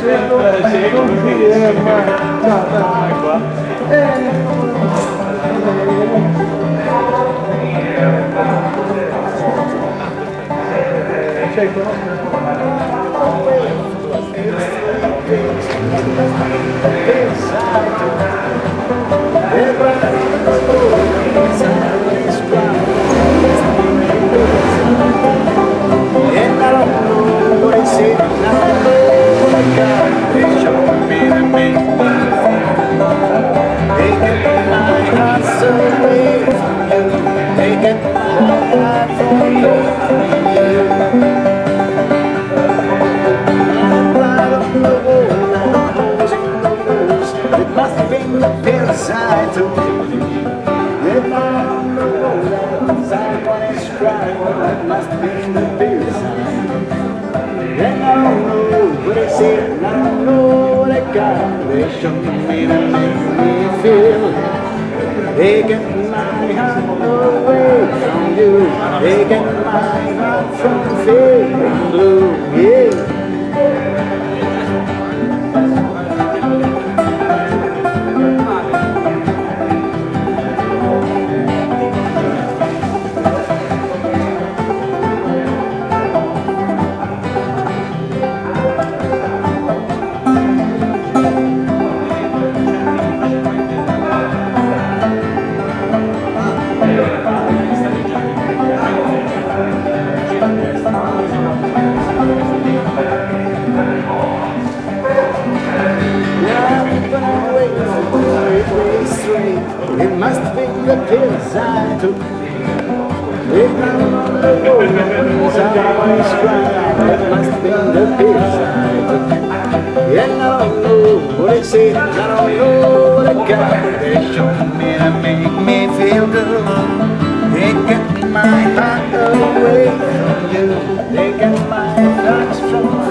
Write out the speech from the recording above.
Taking my heart away from you, taking my heart from feeling blue, yeah. It must be the pills I took. It must be the pills I took. Yeah, I don't know what it said, I don't know what it got. They showed me to make me feel good. They get my heart away from you. They get my thoughts from